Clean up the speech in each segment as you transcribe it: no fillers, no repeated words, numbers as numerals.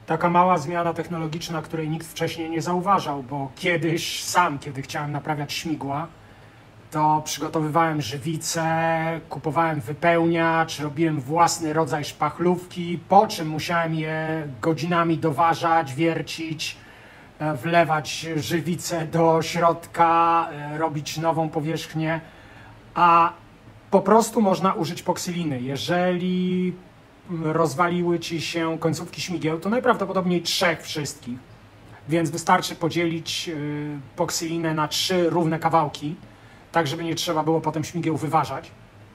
Taka mała zmiana technologiczna, której nikt wcześniej nie zauważał, bo kiedyś sam, kiedy chciałem naprawiać śmigła, to przygotowywałem żywicę, kupowałem wypełniacz, robiłem własny rodzaj szpachlówki, po czym musiałem je godzinami doważać, wiercić, wlewać żywicę do środka, robić nową powierzchnię, a po prostu można użyć poksyliny. Jeżeli rozwaliły Ci się końcówki śmigieł, to najprawdopodobniej 3 wszystkich, więc wystarczy podzielić poksylinę na 3 równe kawałki, tak żeby nie trzeba było potem śmigieł wyważać.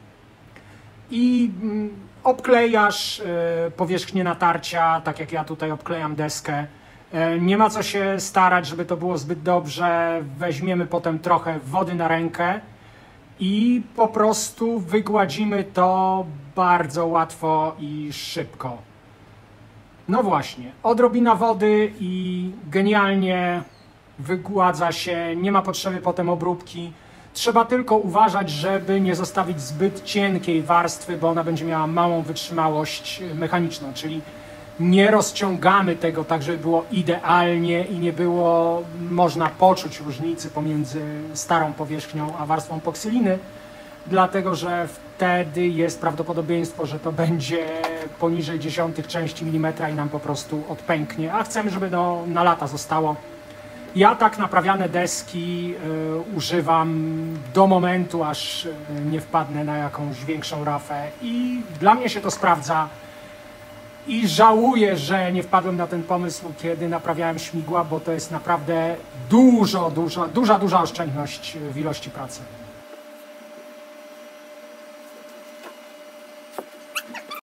I obklejasz powierzchnię natarcia, tak jak ja tutaj obklejam deskę. Nie ma co się starać, żeby to było zbyt dobrze. Weźmiemy potem trochę wody na rękę i po prostu wygładzimy to bardzo łatwo i szybko. No właśnie, odrobina wody i genialnie wygładza się, nie ma potrzeby potem obróbki. Trzeba tylko uważać, żeby nie zostawić zbyt cienkiej warstwy, bo ona będzie miała małą wytrzymałość mechaniczną, czyli nie rozciągamy tego tak, żeby było idealnie i nie było można poczuć różnicy pomiędzy starą powierzchnią a warstwą poksyliny, dlatego że wtedy jest prawdopodobieństwo, że to będzie poniżej 0,1 części milimetra i nam po prostu odpęknie, a chcemy, żeby to na lata zostało. Ja tak naprawiane deski używam do momentu, aż nie wpadnę na jakąś większą rafę i dla mnie się to sprawdza i żałuję, że nie wpadłem na ten pomysł, kiedy naprawiałem śmigła, bo to jest naprawdę duża oszczędność w ilości pracy.